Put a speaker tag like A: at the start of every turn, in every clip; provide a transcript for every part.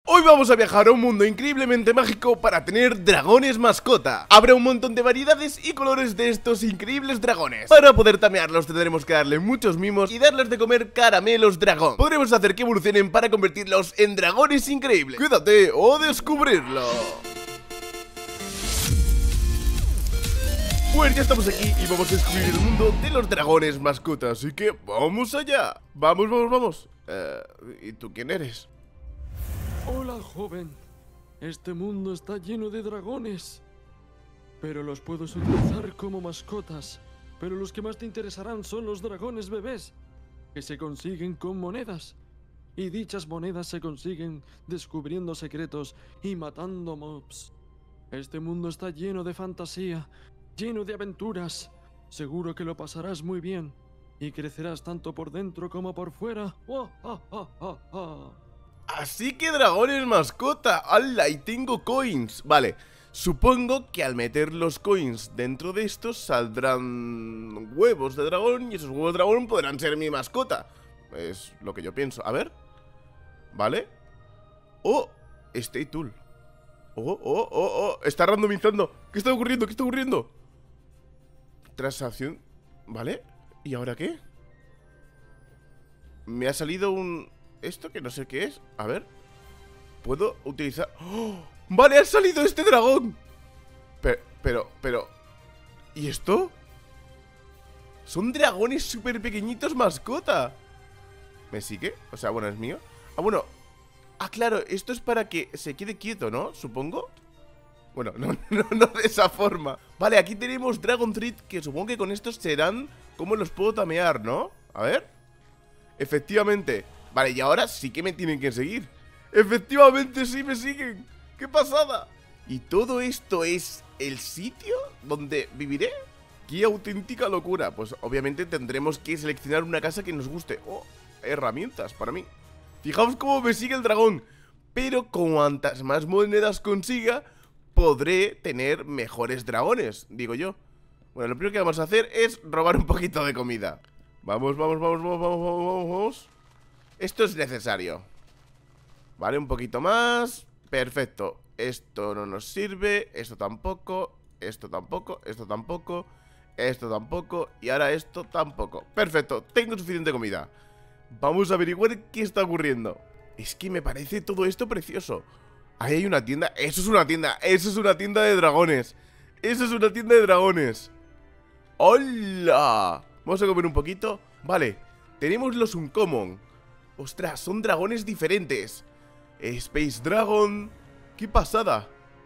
A: Hoy vamos a viajar a un mundo increíblemente mágico para tener dragones mascota. Habrá un montón de variedades y colores de estos increíbles dragones. Para poder tamearlos tendremos que darle muchos mimos y darles de comer caramelos dragón. Podremos hacer que evolucionen para convertirlos en dragones increíbles. Quédate o descubrirlo. Pues ya estamos aquí y vamos a descubrir el mundo de los dragones mascotas. Así que vamos allá. Vamos. ¿Y tú quién eres?
B: Hola, joven. Este mundo está lleno de dragones, pero los puedes utilizar como mascotas. Pero los que más te interesarán son los dragones bebés, que se consiguen con monedas. Y dichas monedas se consiguen descubriendo secretos y matando mobs. Este mundo está lleno de fantasía, lleno de aventuras. Seguro que lo pasarás muy bien y crecerás tanto por dentro como por fuera.
A: Así que dragones mascota. ¡Hala! Y tengo coins. Vale, supongo que al meter los coins dentro de estos saldrán huevos de dragón y esos huevos de dragón podrán ser mi mascota. Es lo que yo pienso. A ver. Vale. Oh, Stay Tool. Oh, está randomizando. ¿Qué está ocurriendo? Transacción. Vale. ¿Y ahora qué? Me ha salido un... esto que no sé qué es. A ver. ¿Puedo utilizar? ¡Oh! ¡Vale! ¡Ha salido este dragón! Pero... ¿y esto? Son dragones súper pequeñitos mascota. ¿Me sigue? O sea, bueno, es mío. Ah, bueno. Ah, claro, esto es para que se quede quieto, ¿no? Supongo. Bueno, no de esa forma. Vale, aquí tenemos Dragon Thread, que supongo que con estos serán como los puedo tamear, ¿no? A ver. Efectivamente. Vale, y ahora sí que me tienen que seguir. Efectivamente sí me siguen. ¡Qué pasada! ¿Y todo esto es el sitio donde viviré? ¡Qué auténtica locura! Pues obviamente tendremos que seleccionar una casa que nos guste. ¡Oh! Herramientas para mí. Fijaos cómo me sigue el dragón. Pero cuantas más monedas consiga, podré tener mejores dragones, digo yo. Bueno, lo primero que vamos a hacer es robar un poquito de comida. Vamos. Esto es necesario. Vale, un poquito más. Perfecto. Esto no nos sirve. Esto tampoco. Esto tampoco. Esto tampoco. Esto tampoco. Y ahora esto tampoco. Perfecto. Tengo suficiente comida. Vamos a averiguar qué está ocurriendo. Es que me parece todo esto precioso. Ahí hay una tienda. Eso es una tienda. Eso es una tienda de dragones. Eso es una tienda de dragones. ¡Hola! Vamos a comer un poquito. Vale. Tenemos los Uncommon. ¡Ostras! Son dragones diferentes. Space Dragon. ¡Qué pasada!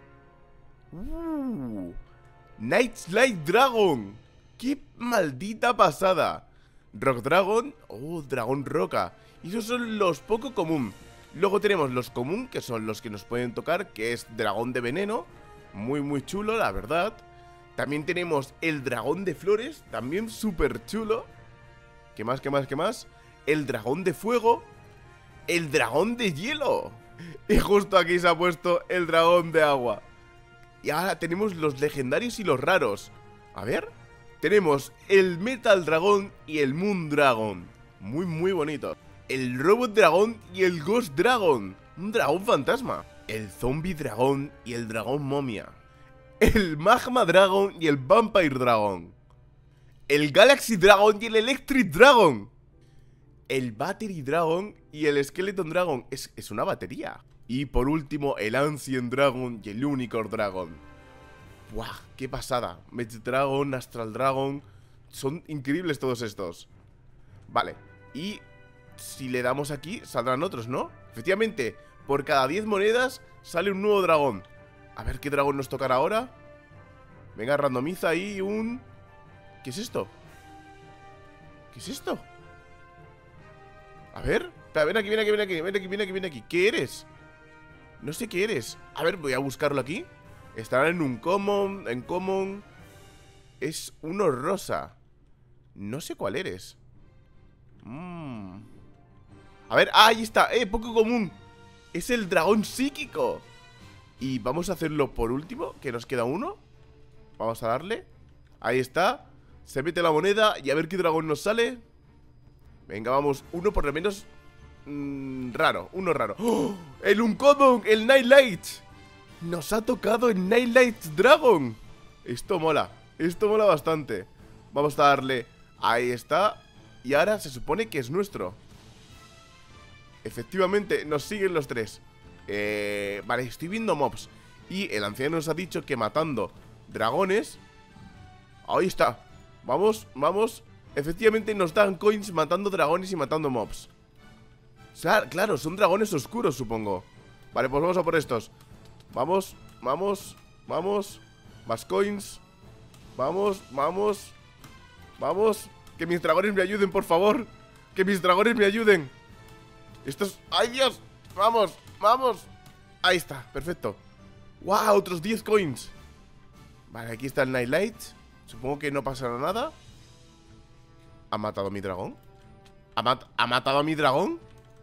A: Night Slide Dragon. ¡Qué maldita pasada! Rock Dragon. ¡Oh! Dragón roca. Y esos son los poco común. Luego tenemos los común, que son los que nos pueden tocar, que es dragón de veneno. Muy chulo, la verdad. También tenemos el dragón de flores, también súper chulo. ¿Qué más? El dragón de fuego. El dragón de hielo. Y justo aquí se ha puesto el dragón de agua. Y ahora tenemos los legendarios y los raros. A ver. Tenemos el Metal Dragón y el Moon Dragon. Muy bonito. El Robot Dragón y el Ghost Dragon. Un dragón fantasma. El Zombie Dragón y el dragón momia. El Magma Dragon y el Vampire Dragon. El Galaxy Dragon y el Electric Dragon. El Battery Dragon y el Skeleton Dragon. Es una batería. Y por último, el Ancient Dragon y el Unicorn Dragon. ¡Buah! ¡Qué pasada! Mech Dragon, Astral Dragon. Son increíbles todos estos. Vale. Y si le damos aquí, saldrán otros, ¿no? Efectivamente, por cada 10 monedas sale un nuevo dragón. A ver qué dragón nos tocará ahora. Venga, randomiza ahí un... ¿Qué es esto? ¿Qué es esto? A ver, espera, ven aquí. ¿Qué eres? No sé qué eres. A ver, voy a buscarlo aquí. Estará en un common, en common. Es uno rosa. No sé cuál eres. A ver, ahí está, poco común. Es el dragón psíquico. Y vamos a hacerlo por último, que nos queda uno. Vamos a darle. Ahí está. Se mete la moneda y a ver qué dragón nos sale. Venga, vamos, uno por lo menos. raro, uno raro. ¡Oh! El Uncommon, el Nightlight. Nos ha tocado el Nightlight Dragon. Esto mola bastante. Vamos a darle, ahí está. Y ahora se supone que es nuestro. Efectivamente, nos siguen los tres. Vale, estoy viendo mobs. Y el anciano nos ha dicho que matando dragones. Ahí está. Vamos, vamos. Efectivamente nos dan coins matando dragones y matando mobs. O sea, claro, son dragones oscuros, supongo. Vale, pues vamos a por estos. Vamos, vamos, vamos. Más coins. Vamos, vamos. Vamos. Que mis dragones me ayuden, por favor. Que mis dragones me ayuden. Estos... ¡Ay, Dios! Vamos, vamos. Ahí está, perfecto. ¡Wow! Otros 10 coins. Vale, aquí está el Nightlight. Supongo que no pasará nada. ¿Ha matado a mi dragón? ¿Ha matado a mi dragón?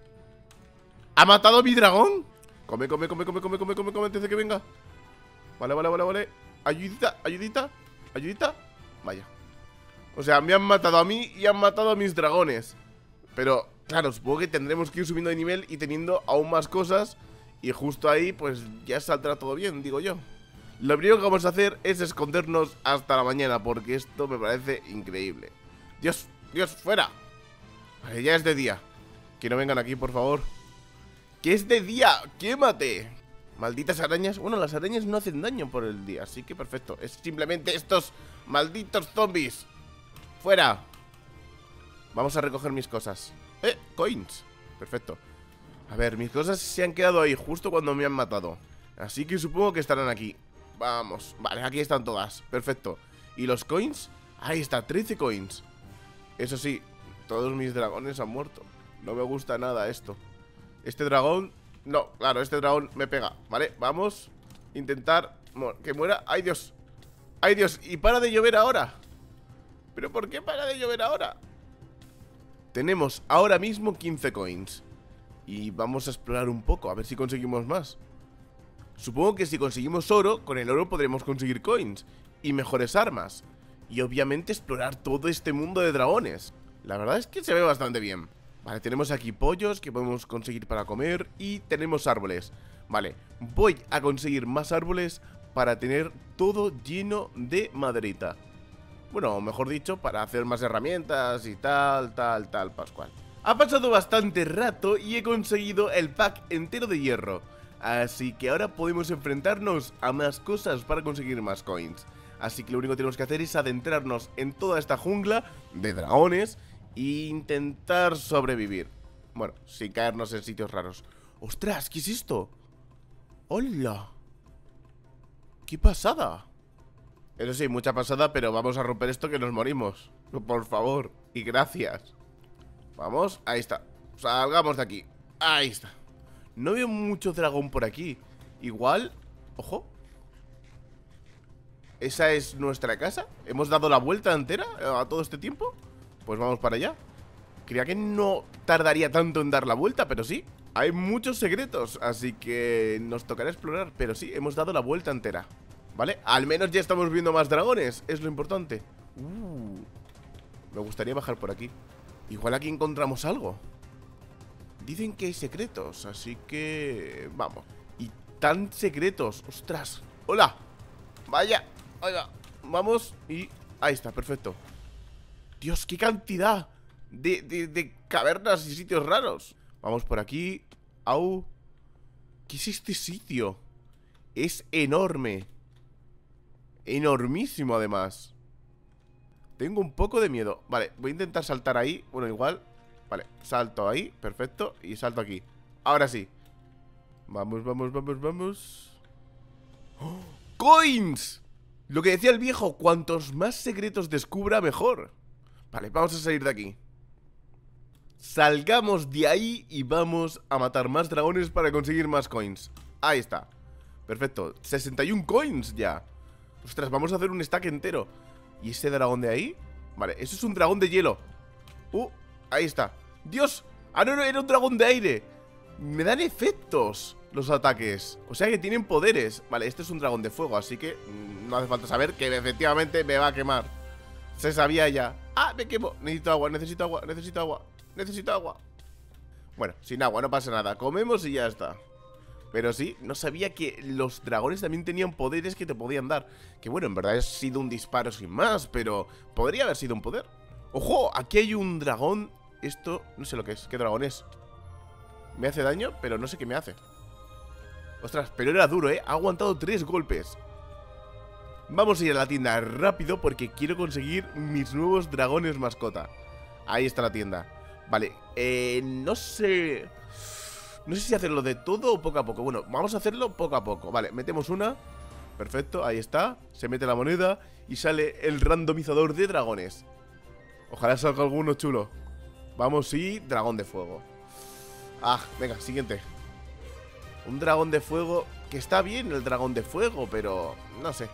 A: ¿Ha matado a mi dragón? Come, come, come, come, come, come, come, come antes de que venga. Vale, vale, vale, vale. Ayudita, ayudita, ayudita. Vaya. O sea, me han matado a mí y han matado a mis dragones. Pero, claro, supongo que tendremos que ir subiendo de nivel y teniendo aún más cosas. Y justo ahí, pues, ya saldrá todo bien, digo yo. Lo primero que vamos a hacer es escondernos hasta la mañana, porque esto me parece increíble. Dios, Dios, fuera. Vale, ya es de día. Que no vengan aquí, por favor. ¡Que es de día! ¡Quémate! Malditas arañas. Bueno, las arañas no hacen daño por el día, así que perfecto. Es simplemente estos malditos zombies. ¡Fuera! Vamos a recoger mis cosas. Coins. Perfecto. A ver, mis cosas se han quedado ahí justo cuando me han matado. Así que supongo que estarán aquí. Vamos. Vale, aquí están todas. Perfecto. ¿Y los coins? Ahí está, 13 coins. Eso sí, todos mis dragones han muerto. No me gusta nada esto. Este dragón... No, claro, este dragón me pega. Vale, vamos. Intentar que muera. ¡Ay, Dios! ¡Ay, Dios! Y para de llover ahora. ¿Pero por qué para de llover ahora? Tenemos ahora mismo 15 coins. Y vamos a explorar un poco, a ver si conseguimos más. Supongo que si conseguimos oro, con el oro podremos conseguir coins y mejores armas. Y obviamente explorar todo este mundo de dragones. La verdad es que se ve bastante bien. Vale, tenemos aquí pollos que podemos conseguir para comer. Y tenemos árboles. Vale, voy a conseguir más árboles para tener todo lleno de maderita. Bueno, mejor dicho, para hacer más herramientas y tal, Pascual. Ha pasado bastante rato y he conseguido el pack entero de hierro. Así que ahora podemos enfrentarnos a más cosas para conseguir más coins. Así que lo único que tenemos que hacer es adentrarnos en toda esta jungla de dragones e intentar sobrevivir. Bueno, sin caernos en sitios raros. ¡Ostras! ¿Qué es esto? ¡Hola! ¡Qué pasada! Eso sí, mucha pasada, pero vamos a romper esto que nos morimos. Por favor, y gracias. Vamos, ahí está. Salgamos de aquí. Ahí está. No veo mucho dragón por aquí. Igual, ojo. ¿Esa es nuestra casa? ¿Hemos dado la vuelta entera a todo este tiempo? Pues vamos para allá. Creía que no tardaría tanto en dar la vuelta, pero sí. Hay muchos secretos, así que nos tocará explorar. Pero sí, hemos dado la vuelta entera. ¿Vale? Al menos ya estamos viendo más dragones. Es lo importante. Me gustaría bajar por aquí. Igual aquí encontramos algo. Dicen que hay secretos, así que... vamos. Y tan secretos. ¡Ostras! ¡Hola! ¡Vaya! Oiga, vamos y... ahí está, perfecto. Dios, qué cantidad de cavernas y sitios raros. Vamos por aquí. ¡Au! ¿Qué es este sitio? Es enorme. Enormísimo, además. Tengo un poco de miedo. Vale, voy a intentar saltar ahí. Bueno, igual. Vale, salto ahí, perfecto. Y salto aquí. Ahora sí. Vamos, vamos, vamos, vamos. ¡Oh! ¡Coins! Lo que decía el viejo, cuantos más secretos descubra, mejor. Vale, vamos a salir de aquí. Salgamos de ahí y vamos a matar más dragones para conseguir más coins. Ahí está. Perfecto, 61 coins ya. Ostras, vamos a hacer un stack entero. ¿Y ese dragón de ahí? Vale, eso es un dragón de hielo. Ahí está. ¡Dios! Ah, no, no, era un dragón de aire. Me dan efectos los ataques. O sea que tienen poderes. Vale, este es un dragón de fuego, así que no hace falta saber que efectivamente me va a quemar. Se sabía ya. ¡Ah, me quemo! Necesito agua, necesito agua, necesito agua, necesito agua. Bueno, sin agua, no pasa nada. Comemos y ya está. Pero sí, no sabía que los dragones también tenían poderes que te podían dar. Que bueno, en verdad ha sido un disparo sin más, pero podría haber sido un poder. ¡Ojo! Aquí hay un dragón. Esto, no sé lo que es. ¿Qué dragón es? Me hace daño, pero no sé qué me hace. Ostras, pero era duro, ¿eh? Ha aguantado 3 golpes. Vamos a ir a la tienda rápido porque quiero conseguir mis nuevos dragones mascota. Ahí está la tienda. Vale, no sé... No sé si hacerlo de todo o poco a poco. Bueno, vamos a hacerlo poco a poco. Vale, metemos una. Perfecto, ahí está. Se mete la moneda y sale el randomizador de dragones. Ojalá salga alguno chulo. Vamos, y dragón de fuego. Ah, venga, siguiente. Un dragón de fuego. Que está bien el dragón de fuego, pero no sé.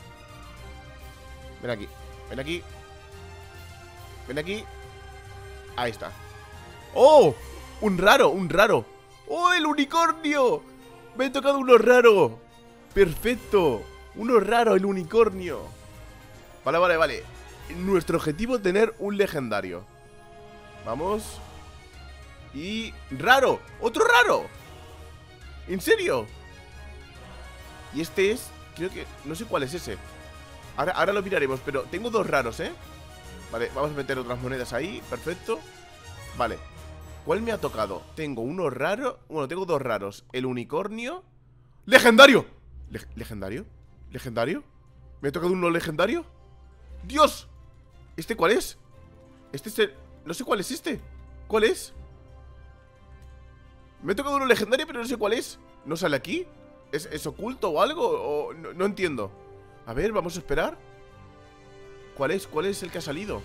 A: Ven aquí, ven aquí. Ven aquí. Ahí está. ¡Oh! Un raro, un raro. ¡Oh, el unicornio! Me ha tocado uno raro. Perfecto. Uno raro, el unicornio. Vale, vale, vale. Nuestro objetivo es tener un legendario. Vamos. Y... ¡raro! ¡Otro raro! ¿En serio? Y este es... creo que... no sé cuál es ese. Ahora lo miraremos, pero tengo 2 raros, ¿eh? Vale, vamos a meter otras monedas ahí. Perfecto. Vale. ¿Cuál me ha tocado? Tengo uno raro. Bueno, tengo 2 raros. El unicornio. ¡Legendario! ¿Legendario? ¿Legendario? ¿Me ha tocado uno legendario? ¡Dios! ¿Este cuál es? Este es el... no sé cuál es este. ¿Cuál es? Me ha tocado uno legendario, pero no sé cuál es. ¿No sale aquí? ¿Es oculto o algo? O... no entiendo. A ver, vamos a esperar. ¿Cuál es? ¿Cuál es el que ha salido?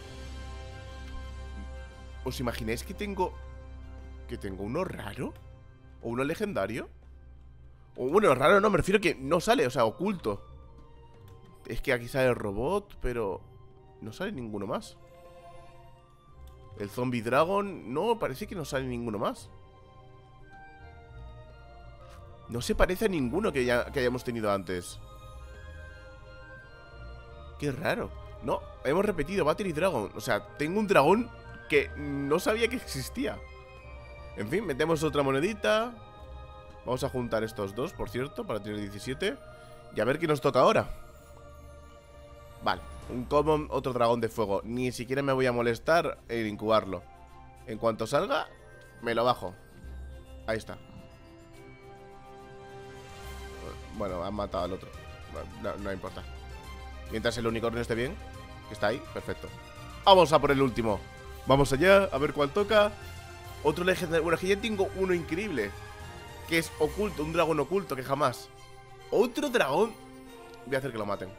A: ¿Os imagináis que tengo... uno raro? ¿O uno legendario? O bueno, raro no, me refiero que no sale, o sea, oculto. Es que aquí sale el robot, pero... no sale ninguno más. El zombie dragon... no, parece que no sale ninguno más. No se parece a ninguno que hayamos tenido antes. Qué raro. No, hemos repetido Battery Dragon. O sea, tengo un dragón que no sabía que existía. En fin, metemos otra monedita. Vamos a juntar estos dos, por cierto, para tener 17. Y a ver qué nos toca ahora. Vale, un common, otro dragón de fuego. Ni siquiera me voy a molestar en incubarlo. En cuanto salga, me lo bajo. Ahí está. Bueno, han matado al otro. No importa. Mientras el unicornio esté bien, que está ahí, perfecto. Vamos a por el último. Vamos allá, a ver cuál toca. Otro legendario. Bueno, es que ya tengo uno increíble, que es oculto, un dragón oculto, que jamás. Otro dragón. Voy a hacer que lo maten.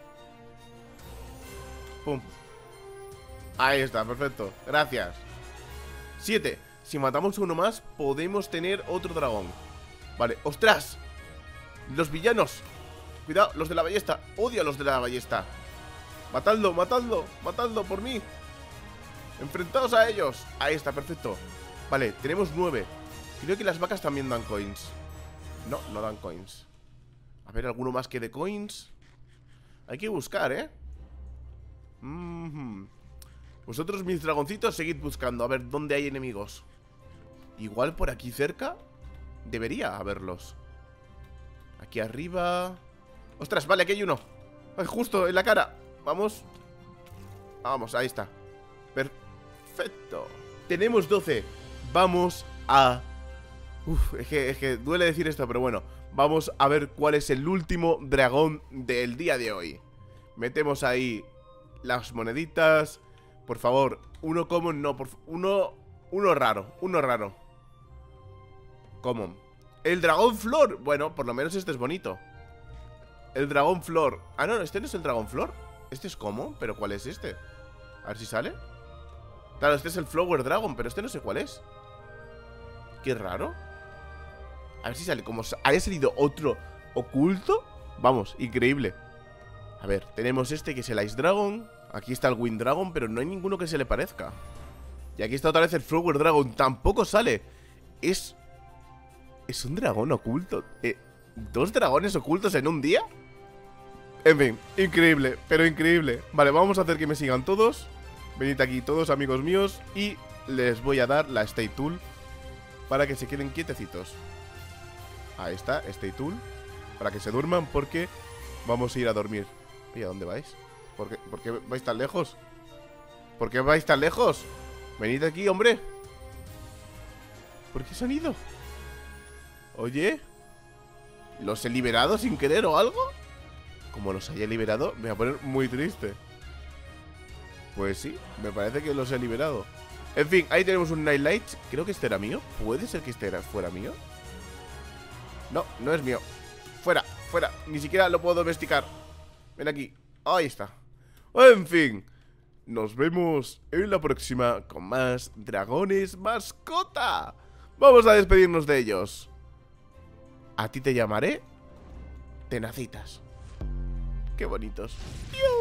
A: Pum. Ahí está, perfecto, gracias. 7. Si matamos uno más, podemos tener otro dragón. Vale, ¡ostras! Los villanos. Cuidado, los de la ballesta. Odio a los de la ballesta. Matadlo, matadlo, matadlo por mí. Enfrentaos a ellos. Ahí está, perfecto. Vale, tenemos 9. Creo que las vacas también dan coins. No, no dan coins. A ver, ¿alguno más que de coins? Hay que buscar, ¿eh? Vosotros, mis dragoncitos, seguid buscando. A ver, ¿dónde hay enemigos? Igual por aquí cerca debería haberlos. Aquí arriba. ¡Ostras! Vale, aquí hay uno. Ay, justo en la cara. Vamos. Vamos, ahí está. Perfecto. Tenemos 12. Vamos a... Uf, es que duele decir esto, pero bueno. Vamos a ver cuál es el último dragón del día de hoy. Metemos ahí las moneditas. Por favor, uno common, no, uno raro, uno raro. Common. El dragón flor. Bueno, por lo menos este es bonito. El dragón flor. Ah, no, este no es el dragón flor. Este es common, pero ¿cuál es este? A ver si sale. Claro, este es el flower dragon, pero este no sé cuál es. Qué raro. A ver si sale. Como haya salido otro oculto. Vamos, increíble. A ver, tenemos este que es el Ice Dragon. Aquí está el Wind Dragon, pero no hay ninguno que se le parezca. Y aquí está otra vez el Flower Dragon. Tampoco sale. Es un dragón oculto. ¿2 dragones ocultos en un día? En fin, increíble, pero increíble. Vale, vamos a hacer que me sigan todos. Venid aquí todos, amigos míos. Y les voy a dar la State Tool. para que se queden quietecitos. Ahí está, stay tuned, para que se duerman porque vamos a ir a dormir. ¿Y a dónde vais? ¿Por qué vais tan lejos? ¿Por qué vais tan lejos? Venid aquí, hombre. ¿Por qué se han ido? Oye, ¿los he liberado sin querer o algo? Como los haya liberado, me voy a poner muy triste. Pues sí, me parece que los he liberado. En fin, ahí tenemos un Nightlight. Creo que este era mío. ¿Puede ser que este fuera mío? No, no es mío. Fuera, fuera. Ni siquiera lo puedo domesticar. Ven aquí. Ahí está. En fin, nos vemos en la próxima con más dragones mascota. Vamos a despedirnos de ellos. A ti te llamaré Tenacitas. Qué bonitos. ¡Dios!